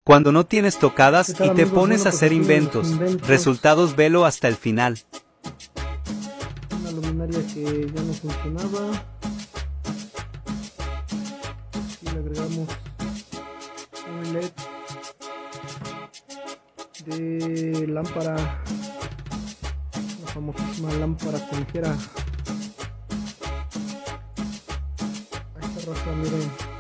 Cuando no tienes tocadas ¿Qué tal, y te amigos? pones Bueno, a pues hacer aquí los inventos, inventos. resultados velo hasta el final. Una luminaria que ya no funcionaba. Y le agregamos un LED de lámpara, la famosísima lámpara conejera. A esta raza, miren.